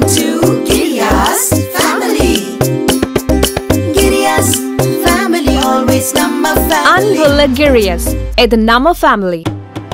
Welcome to Giriya's family. Giriya's family, always Namma family. அன்புள்ள Giriya's, இது நம்ம family.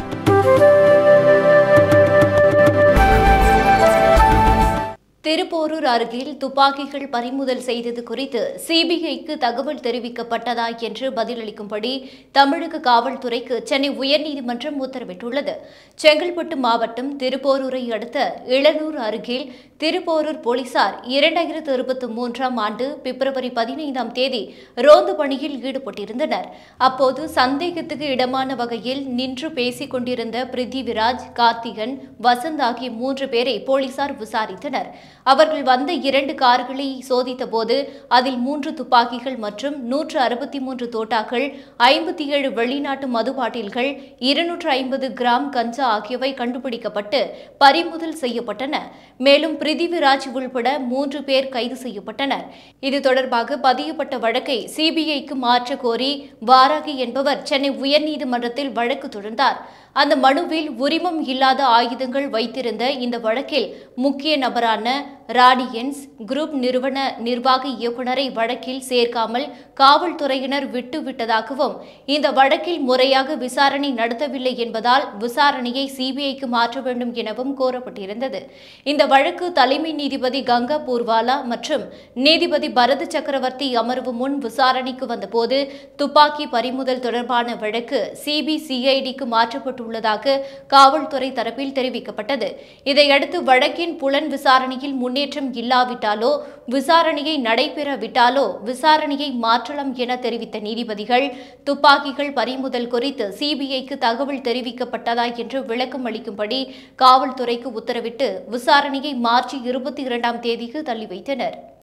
Thiruporur அருகில் துப்பாக்கிகள் பறிமுதல் செய்தது குறித்து CBIக்கு தகவல் தெரிவிக்கப்பட்டதா என்று பதிலளிக்கும்படி தமிழக காவல்துறைக்கு சென்னை உயர்நீதிமன்றம் உத்தரவிட்டுள்ளது. செங்கல்பட்டு மாவட்டம் திருப்போரூரை அடுத்த இளனூர் அருகில் திருப்போரூர் போலீசார் 2023ஆம் ஆண்டு பிப்ரவரி 15ஆம் தேதி ரோந்து பணியில் ஈடுபட்டிருந்தனர். அப்போது சந்தேகத்துக்கு இடமான வகையில் நின்று பேசிக் கொண்டிருந்த பிருத்திவிராஜ், கார்த்திகன், வசந்த் ஆகிய 3 பேரை போலீசார் விசாரித்தனர். அவர்கள் வந்த 2 கார்களை சோதித்த போது அதில் 3 துப்பாக்கிகள் மற்றும் 163 தோட்டாக்கள், 57 வெளிநாட்டு மது பாட்டில்கள், 250 கிராம் கஞ்சா ஆகியவை கண்டுபிடிக்கப்பட்டு பறிமுதல் செய்யப்பட்டன. மேலும் பிருத்திவிராஜ் உள்பட 3 பேர் கைது செய்யப்பட்டனர். இது தொடர்பாக பதியப்பட்ட வழக்கை CBIக்கு மாற்ற கோரி வாராகி என்பவர் சென்னை உயர்நீதிமன்றத்தில் வழக்கு தொடர்ந்தார். அந்த மனுவில் உரிமம் இல்லாத ஆயுதங்கள் வைத்திருந்த இந்த வழக்கில் முக்கிய நபரான ராடியன்ஸ் குரூப் நிறுவன நிர்வாக இயக்குநரை வழக்கில் சேர்க்காமல் காவல்துறையினர் விட்டுவிட்டதாகவும், இந்த வழக்கில் முறையாக விசாரணை நடத்தவில்லை என்பதால் விசாரணையை CBIக்கு மாற்ற வேண்டும் எனவும் கோரப்பட்டிருந்தது. இந்த வழக்கு தலைமை நீதிபதி கங்கா பூர்வாலா மற்றும் நீதிபதி பரத சக்கரவர்த்தி அமர்வு முன் விசாரணைக்கு வந்தபோது துப்பாக்கி பறிமுதல் தொடர்பான வழக்கு CBIக்கு மாற்றப்பட்டுள்ளதாக காவல்துறை தரப்பில் தெரிவிக்கப்பட்டது. இதையடுத்து வழக்கின் புலன் விசாரணையில் முன்னேற்றம் இல்லாவிட்டாலோ விசாரணையை நடைபெறவிட்டாலோ விசாரணையை மாற்றலாம் என தெரிவித்த நீதிபதிகள், துப்பாக்கிகள் பறிமுதல் குறித்து CBIக்கு தகவல் தெரிவிக்கப்பட்டதா என்று விளக்கம் அளிக்கும்படி காவல்துறைக்கு உத்தரவிட்டு விசாரணையை மார்ச் 22ஆம் தேதிக்கு தள்ளி வைத்தனர்.